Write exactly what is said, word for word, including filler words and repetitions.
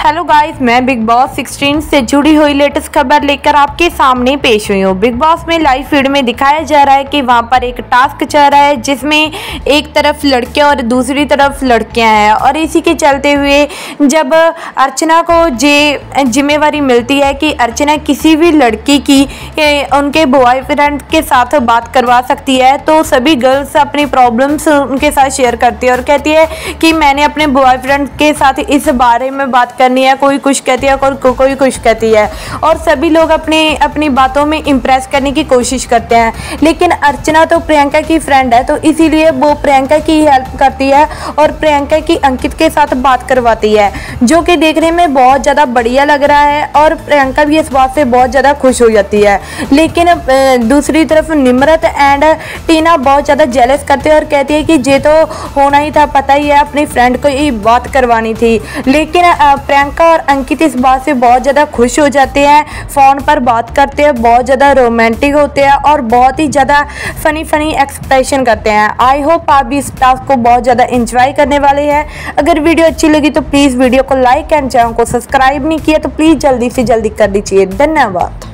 Hello guys, मैं Bigg Boss sixteen से जुड़ी हुई लेटेस्ट खबर लेकर आपके सामने पेश हुई हूँ। बिग बॉस में लाइव फीड में दिखाया जा रहा है कि वहाँ पर एक टास्क चल रहा है जिसमें एक तरफ लड़के और दूसरी तरफ लड़कियां हैं, और इसी के चलते हुए जब अर्चना को जे जिम्मेवारी मिलती है कि अर्चना किसी भी लड़की की उनके बॉयफ्रेंड के साथ बात करवा सकती है, तो सभी गर्ल्स अपनी प्रॉब्लम्स उनके साथ शेयर करती है और कहती है कि मैंने अपने बॉयफ्रेंड के साथ इस बारे में बात करनी है। कोई कुछ कहती है और को, कोई कुछ कहती है, और सभी लोग अपने अपनी बातों में इम्प्रेस करने की कोशिश करते हैं। लेकिन अर्चना तो प्रियंका की फ्रेंड है, तो इसीलिए वो प्रियंका की हेल्प करती है और प्रियंका की अंकित के साथ बात करवाती है, जो कि देखने में बहुत ज़्यादा बढ़िया लग रहा है और प्रियंका भी इस बात से बहुत ज़्यादा खुश हो जाती है। लेकिन दूसरी तरफ निम्रत एंड टीना बहुत ज़्यादा जेलस करते हैं और कहती है कि ये तो होना ही था, पता ही है, अपनी फ्रेंड को ही बात करवानी थी। लेकिन प्रियंका और अंकित इस बात से बहुत ज़्यादा खुश हो जाते हैं, फ़ोन पर बात करते हैं, बहुत ज़्यादा रोमांटिक होते हैं और बहुत ही ज़्यादा फनी फनी एक्सप्रेशन करते हैं। आई होप आप भी इस टास्क को बहुत ज़्यादा इंजॉय करने वाले हैं। अगर वीडियो अच्छी लगी तो प्लीज़ वीडियो को लाइक एंड चैनल को सब्सक्राइब नहीं किया तो प्लीज़ जल्दी से जल्दी कर दीजिए। धन्यवाद।